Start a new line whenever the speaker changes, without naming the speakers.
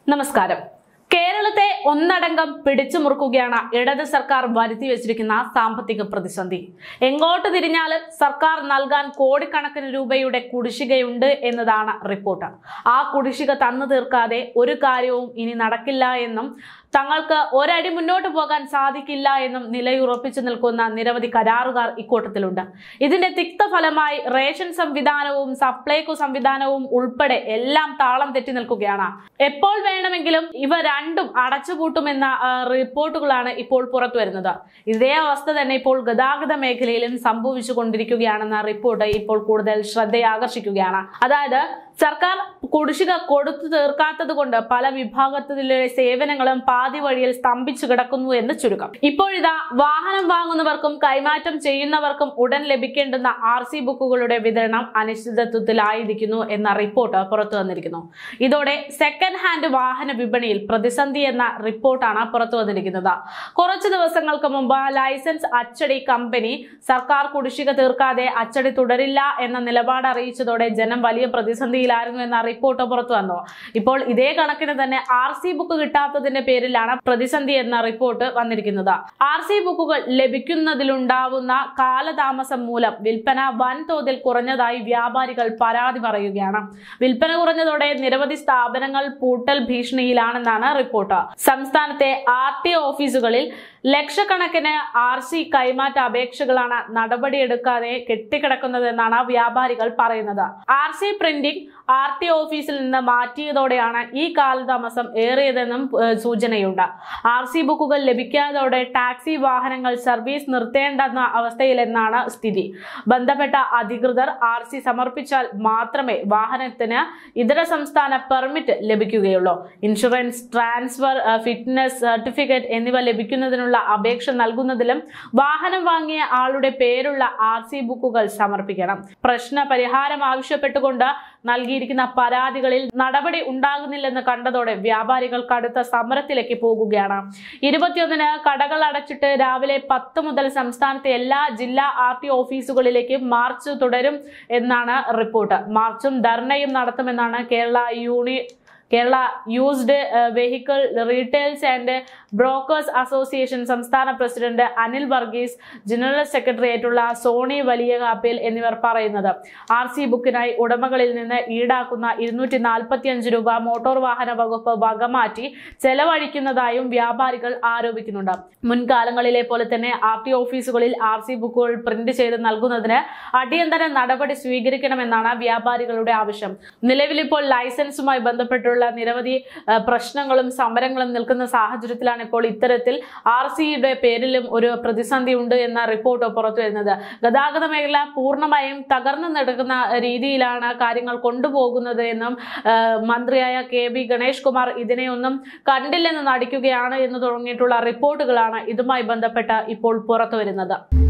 നമസ്കാരം. കേരളത്തെ ഒന്നടങ്കം പിടിച്ചുമുറുക്കുകയാണ് ഇടത് സർക്കാർ വരുത്തി വെച്ചിരിക്കുന്ന സാമ്പത്തിക പ്രതിസന്ധി. എങ്ങോട്ട് തിരിഞ്ഞാലും സർക്കാർ നൽകാൻ കോടിക്കണക്കിന് രൂപയുടെ കുടിശ്ശികയുണ്ട് എന്നതാണ് റിപ്പോർട്ട്. ആ കുടിശ്ശിക തന്നു തീർക്കാതെ ഒരു കാര്യവും ഇനി നടക്കില്ല എന്നും തങ്ങൾക്ക് ഒരടി മുന്നോട്ട് പോകാൻ സാധിക്കില്ല എന്നും നിലയുറപ്പിച്ചു നിൽക്കുന്ന നിരവധി കരാറുകാർ ഇക്കൂട്ടത്തിലുണ്ട്. ഇതിന്റെ തിക്തഫലമായി റേഷൻ സംവിധാനവും സപ്ലൈകോ സംവിധാനവും ഉൾപ്പെടെ എല്ലാം താളം തെറ്റി നിൽക്കുകയാണ്. എപ്പോൾ വേണമെങ്കിലും ഇവ രണ്ടും അടച്ചുപൂട്ടുമെന്ന റിപ്പോർട്ടുകളാണ് ഇപ്പോൾ പുറത്തു വരുന്നത്. ഇതേ അവസ്ഥ തന്നെ ഇപ്പോൾ ഗതാഗത മേഖലയിലും സംഭവിച്ചു കൊണ്ടിരിക്കുകയാണെന്ന റിപ്പോർട്ട് ഇപ്പോൾ കൂടുതൽ ശ്രദ്ധയാകർഷിക്കുകയാണ്. അതായത് സർക്കാർ കുടിശ്ശിക കൊടുത്തു തീർക്കാത്തത് കൊണ്ട് പല വിഭാഗത്തിലെ സേവനങ്ങളും പാതി വഴിയിൽ സ്തംഭിച്ചു കിടക്കുന്നു എന്ന് ചുരുക്കം. ഇപ്പോഴിതാ വാഹനം വാങ്ങുന്നവർക്കും കൈമാറ്റം ചെയ്യുന്നവർക്കും ഉടൻ ലഭിക്കേണ്ടുന്ന RC ബുക്കുകളുടെ വിതരണം അനിശ്ചിതത്വത്തിലായിരിക്കുന്നു എന്ന റിപ്പോർട്ട് പുറത്തു വന്നിരിക്കുന്നു. ഇതോടെ സെക്കൻഡ് ഹാൻഡ് വാഹന വിപണിയിൽ പ്രതിസന്ധി എന്ന റിപ്പോർട്ടാണ് പുറത്തു വന്നിരിക്കുന്നത്. കുറച്ചു ദിവസങ്ങൾക്ക് മുമ്പ് ലൈസൻസ് അച്ചടി കമ്പനി സർക്കാർ കുടിശ്ശിക തീർക്കാതെ അച്ചടി തുടരില്ല എന്ന നിലപാട് അറിയിച്ചതോടെ ജനം വലിയ പ്രതിസന്ധിയിലായിരുന്നു എന്ന റിപ്പോർട്ട് പുറത്തു വന്നു. ഇപ്പോൾ ഇതേ കണക്കിന് തന്നെ RC ബുക്ക് കിട്ടാത്തതിന്റെ പേരിലാണ് പ്രതിസന്ധി എന്ന റിപ്പോർട്ട് വന്നിരിക്കുന്നത്. RC ബുക്കുകൾ ലഭിക്കുന്നതിലുണ്ടാവുന്ന കാലതാമസം മൂലം വിൽപ്പന വൻതോതിൽ കുറഞ്ഞതായി വ്യാപാരികൾ പരാതി പറയുകയാണ്. വിൽപ്പന കുറഞ്ഞതോടെ നിരവധി സ്ഥാപനങ്ങൾ പൂട്ടൽ ഭീഷണിയിലാണെന്നാണ് റിപ്പോർട്ട്. സംസ്ഥാനത്തെ RTO ഓഫീസുകളിൽ ലക്ഷക്കണക്കിന് RC കൈമാറ്റ അപേക്ഷകളാണ് നടപടിയെടുക്കാതെ കെട്ടിക്കിടക്കുന്നതെന്നാണ് വ്യാപാരികൾ പറയുന്നത്. RC പ്രിന്റിംഗ് RTO ഓഫീസിൽ നിന്ന് മാറ്റിയതോടെയാണ് ഈ കാലതാമസം ഏറിയതെന്നും സൂചനയുണ്ട്. RC ബുക്കുകൾ ലഭിക്കാത്തതോടെ ടാക്സി വാഹനങ്ങൾ സർവീസ് നിർത്തേണ്ടെന്ന അവസ്ഥയിലെന്നാണ് സ്ഥിതി. ബന്ധപ്പെട്ട അധികൃതർ RC സമർപ്പിച്ചാൽ മാത്രമേ വാഹനത്തിന് ഇതര സംസ്ഥാന പെർമിറ്റ് ലഭിക്കുകയുള്ളൂ. ഇൻഷുറൻസ്, ട്രാൻസ്ഫർ, ഫിറ്റ്നസ് സർട്ടിഫിക്കറ്റ് എന്നിവ ലഭിക്കുന്നതിനുള്ള അപേക്ഷ നൽകുന്നതിലും വാഹനം വാങ്ങിയ ആളുടെ പേരുള്ള RC ബുക്കുകൾ സമർപ്പിക്കണം. പ്രശ്ന പരിഹാരം ആവശ്യപ്പെട്ടുകൊണ്ട് നൽകിയിരിക്കുന്ന പരാതികളിൽ നടപടി ഉണ്ടാകുന്നില്ലെന്ന് കണ്ടതോടെ വ്യാപാരികൾ കടുത്ത സമരത്തിലേക്ക് പോകുകയാണ്. 21-ന് കടകൾ അടച്ചിട്ട് രാവിലെ 10 മുതൽ സംസ്ഥാനത്തെ എല്ലാ ജില്ലാ RTO ഓഫീസുകളിലേക്ക് മാർച്ച് തുടരും എന്നാണ് റിപ്പോർട്ട്. മാർച്ചും ധർണയും നടത്തുമെന്നാണ് Kerala used vehicle retails and brokers association സംസ്ഥാന president Anil Varghese, general secretary ആയിട്ടുള്ള സോണി വലിയകാപ്പിൽ എന്നിവർ പറയുന്നത്. RC ബുക്കിനായി ഉടമകളിൽ നിന്ന് ഈടാക്കുന്ന 245 രൂപ മോട്ടോർ വാഹന വകുപ്പ് വകമാറ്റി ചെലവഴിക്കുന്നതായും വ്യാപാരികൾ ആരോപിക്കുന്നുണ്ട്. മുൻകാലങ്ങളിലെ പോലെ തന്നെ RTO ഓഫീസുകളിൽ RC ബുക്കുകൾ പ്രിന്റ് ചെയ്ത് നൽകുന്നതിന് അടിയന്തര നടപടി സ്വീകരിക്കണമെന്നാണ് വ്യാപാരികളുടെ ആവശ്യം. നിലവിലിപ്പോൾ ലൈസൻസുമായി ബന്ധപ്പെട്ടുള്ള നിരവധി പ്രശ്നങ്ങളും സമരങ്ങളും നിൽക്കുന്ന സാഹചര്യത്തിലാണ് ഇപ്പോൾ ഇത്തരത്തിൽ RCയുടെ പേരിലും ഒരു പ്രതിസന്ധി ഉണ്ട് എന്ന റിപ്പോർട്ട് പുറത്തു വരുന്നത്. ഗതാഗത മേഖല പൂർണ്ണമായും തകർന്നു നടക്കുന്ന രീതിയിലാണ് കാര്യങ്ങൾ കൊണ്ടുപോകുന്നത് എന്നും മന്ത്രിയായ KB ഗണേഷ് കുമാർ ഇതിനെയൊന്നും കണ്ടില്ലെന്ന് നടിക്കുകയാണ് എന്ന് തുടങ്ങിയിട്ടുള്ള റിപ്പോർട്ടുകളാണ് ഇതുമായി ബന്ധപ്പെട്ട് ഇപ്പോൾ പുറത്തു വരുന്നത്.